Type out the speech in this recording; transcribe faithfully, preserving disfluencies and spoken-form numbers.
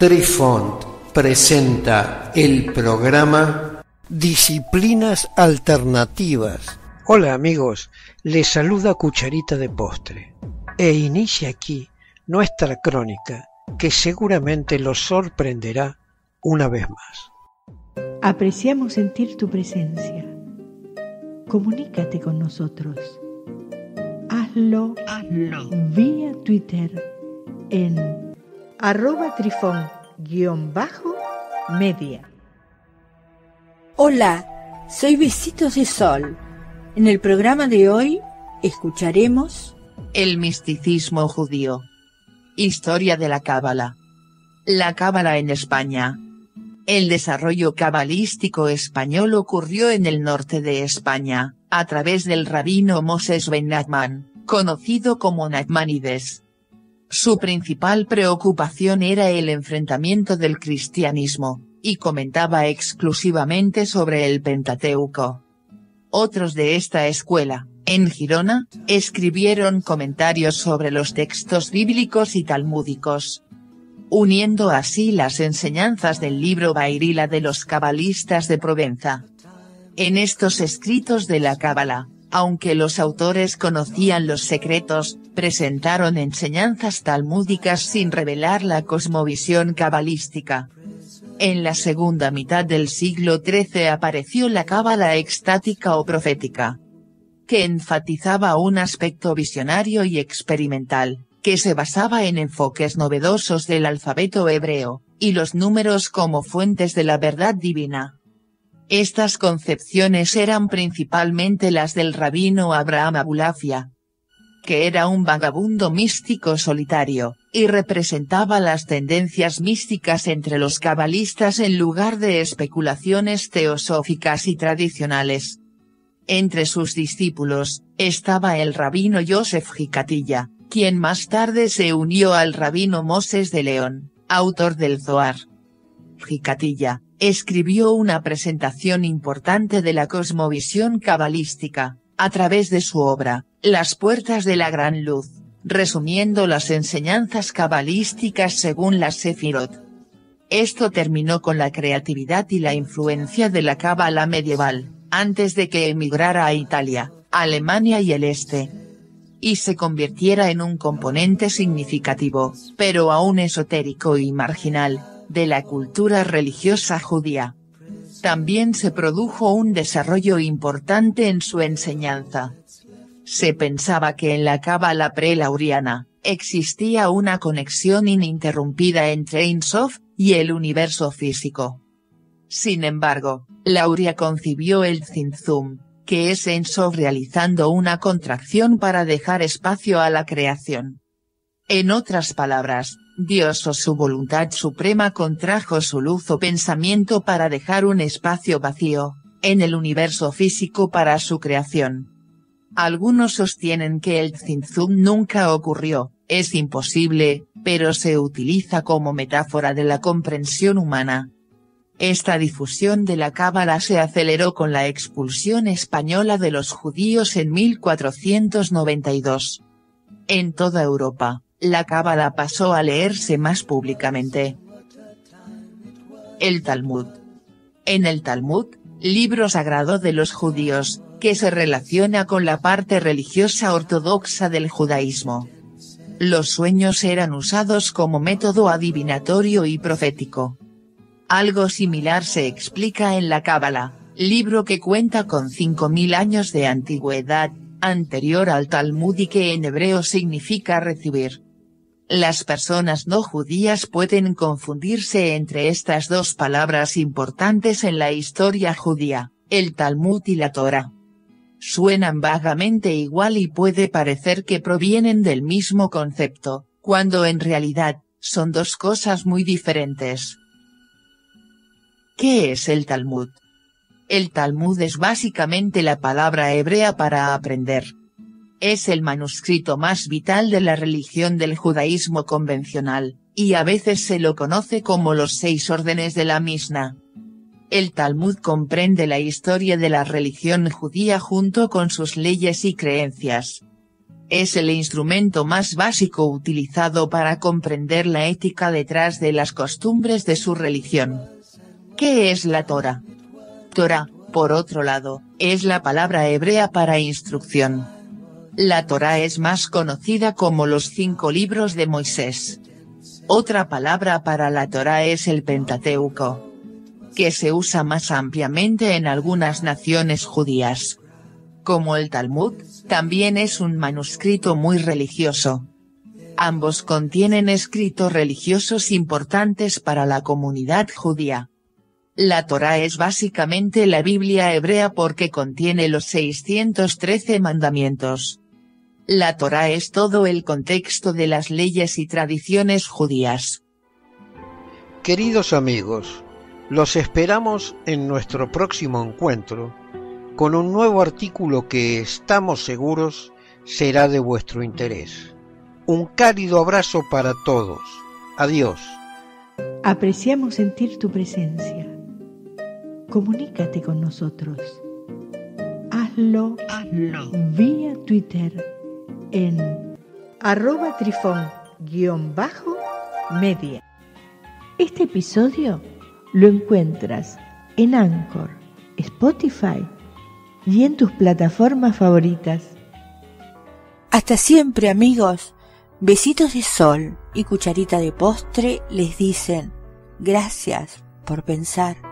Trifont presenta el programa Disciplinas Alternativas. Hola amigos, les saluda Cucharita de Postre e inicia aquí nuestra crónica que seguramente los sorprenderá una vez más. Apreciamos sentir tu presencia. Comunícate con nosotros. Hazlo, Hazlo. vía Twitter en arroba trifón guión bajo media. Hola, soy Besitos de Sol. En el programa de hoy escucharemos el misticismo judío. Historia de la Cábala. La Cábala en España. El desarrollo cabalístico español ocurrió en el norte de España, a través del rabino Moses ben Nachman, conocido como Nachmanides. Su principal preocupación era el enfrentamiento del cristianismo, y comentaba exclusivamente sobre el Pentateuco. Otros de esta escuela, en Girona, escribieron comentarios sobre los textos bíblicos y talmúdicos, uniendo así las enseñanzas del libro Bairila de los cabalistas de Provenza. En estos escritos de la Cábala, aunque los autores conocían los secretos, presentaron enseñanzas talmúdicas sin revelar la cosmovisión cabalística. En la segunda mitad del siglo trece apareció la Cábala extática o profética, que enfatizaba un aspecto visionario y experimental, que se basaba en enfoques novedosos del alfabeto hebreo, y los números como fuentes de la verdad divina. Estas concepciones eran principalmente las del rabino Abraham Abulafia, que era un vagabundo místico solitario, y representaba las tendencias místicas entre los cabalistas en lugar de especulaciones teosóficas y tradicionales. Entre sus discípulos, estaba el rabino Yosef Jicatilla, quien más tarde se unió al rabino Moses de León, autor del Zohar. Jicatilla escribió una presentación importante de la cosmovisión cabalística, a través de su obra, Las Puertas de la Gran Luz, resumiendo las enseñanzas cabalísticas según las Sefirot. Esto terminó con la creatividad y la influencia de la cábala medieval, antes de que emigrara a Italia, Alemania y el Este, y se convirtiera en un componente significativo, pero aún esotérico y marginal, de la cultura religiosa judía. También se produjo un desarrollo importante en su enseñanza. Se pensaba que en la cábala prelauriana, existía una conexión ininterrumpida entre Ein Sof y el universo físico. Sin embargo, Lauria concibió el Tzimtzum, que es Ein Sof realizando una contracción para dejar espacio a la creación. En otras palabras, Dios o su voluntad suprema contrajo su luz o pensamiento para dejar un espacio vacío, en el universo físico para su creación. Algunos sostienen que el Tzimtzum nunca ocurrió, es imposible, pero se utiliza como metáfora de la comprensión humana. Esta difusión de la cábala se aceleró con la expulsión española de los judíos en mil cuatrocientos noventa y dos. En toda Europa, la cábala pasó a leerse más públicamente. El Talmud. En el Talmud, libro sagrado de los judíos, que se relaciona con la parte religiosa ortodoxa del judaísmo. Los sueños eran usados como método adivinatorio y profético. Algo similar se explica en la Cábala, libro que cuenta con cinco mil años de antigüedad, anterior al Talmud y que en hebreo significa recibir. Las personas no judías pueden confundirse entre estas dos palabras importantes en la historia judía, el Talmud y la Torá. Suenan vagamente igual y puede parecer que provienen del mismo concepto, cuando en realidad, son dos cosas muy diferentes. ¿Qué es el Talmud? El Talmud es básicamente la palabra hebrea para aprender. Es el manuscrito más vital de la religión del judaísmo convencional, y a veces se lo conoce como los seis órdenes de la Mishnah. El Talmud comprende la historia de la religión judía junto con sus leyes y creencias. Es el instrumento más básico utilizado para comprender la ética detrás de las costumbres de su religión. ¿Qué es la Torá? Torá, por otro lado, es la palabra hebrea para instrucción. La Torá es más conocida como los cinco libros de Moisés. Otra palabra para la Torá es el Pentateuco, que se usa más ampliamente en algunas naciones judías. Como el Talmud, también es un manuscrito muy religioso. Ambos contienen escritos religiosos importantes para la comunidad judía. La Torá es básicamente la Biblia hebrea porque contiene los seiscientos trece mandamientos. La Torá es todo el contexto de las leyes y tradiciones judías. Queridos amigos, los esperamos en nuestro próximo encuentro con un nuevo artículo que estamos seguros será de vuestro interés. Un cálido abrazo para todos. Adiós. Apreciamos sentir tu presencia. Comunícate con nosotros. Hazlo, Hazlo. vía Twitter en arroba trifón guión bajo media. Este episodio lo encuentras en Anchor, Spotify y en tus plataformas favoritas. Hasta siempre, amigos. Besitos de sol y cucharita de postre les dicen gracias por pensar.